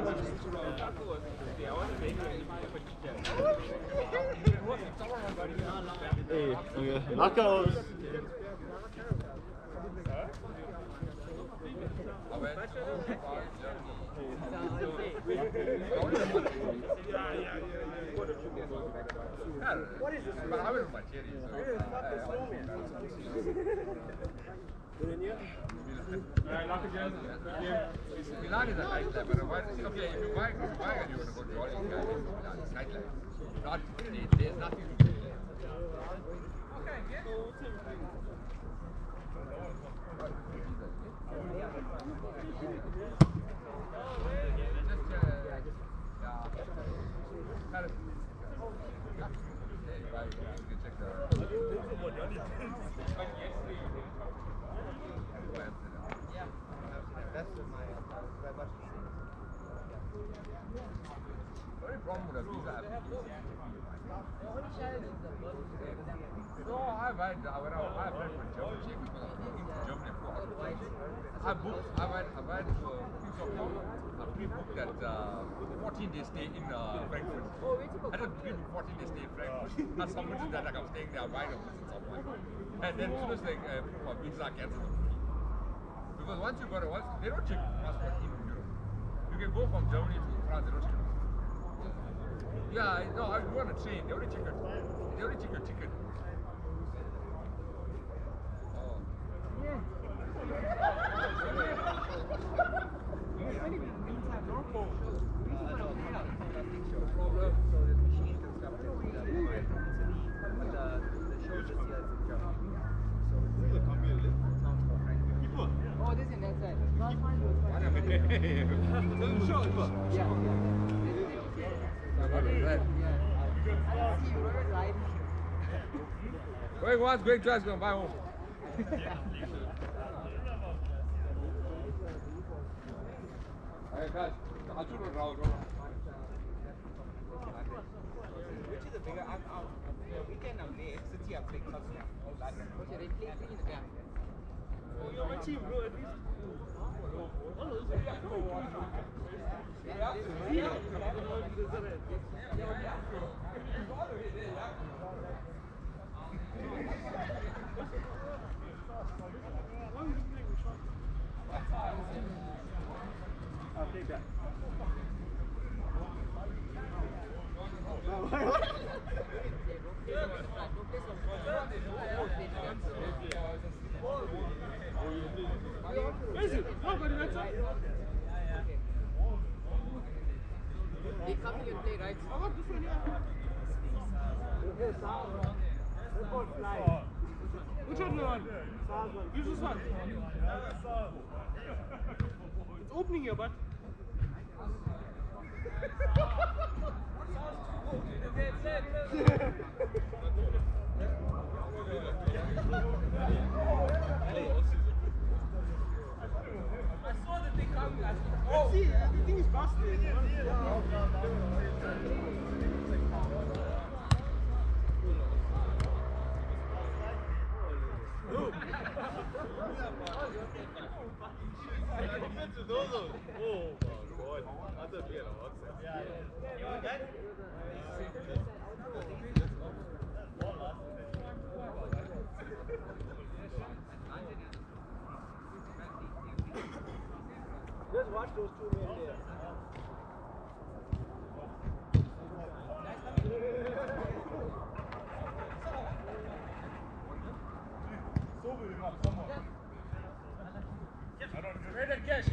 Hey, okay. Knockouts. What is this? But I was my cherry. Milan is a nightlife, but okay, if you buy and you're going to go jolly, Milan is nightlife. Not, there's nothing to do. Okay, yeah. Problem with a visa application. No, I've had for Germany, because I'm looking for Germany before. I've had a piece of pre-booked that 14-day stay in Frankfurt. I had a pre-booked 14-day stay in Frankfurt. I submitted that like I'm staying there, I'm buying a visit somewhere. And then as soon as they my visa cancelled the booking. Because once you got they don't check passport in Europe. You can go from Germany to France, they don't check. Yeah, no, I go on a train. They only check your ticket. Oh. Yeah. Oh, this is inside. Yeah. Going once, going twice, going to buy home. Hey guys, I'll shoot it around. Which is a bigger weekend of the city of big cost. Okay, they play in the back. You're my team, bro, at least. I'll take that. Where is it? Oh, by the right side? They come here and play, right? Oh, this one, yeah. Which one do you want? Use this one. It's opening here, but. I saw the thing coming. Oh, see, the thing is busted. Just watch those two men there. Cash.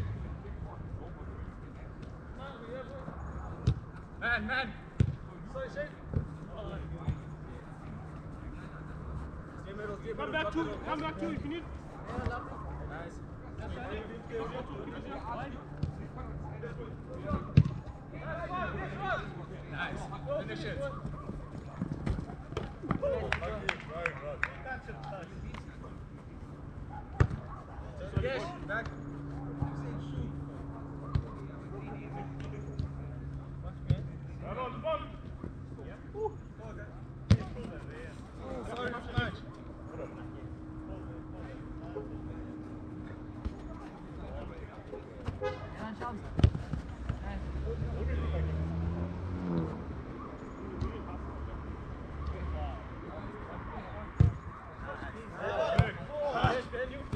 Man. Sorry, Shane. Come back to if you need. Nice. Nice. Finish it. Yes, back. Sorry, nice.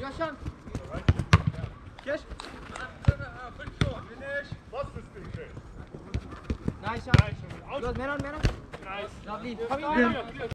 Yaşan. Geç. Nice shot. Good, Meron. Nice. Lovely. Come in, Yeah, Meron. yeah, yeah.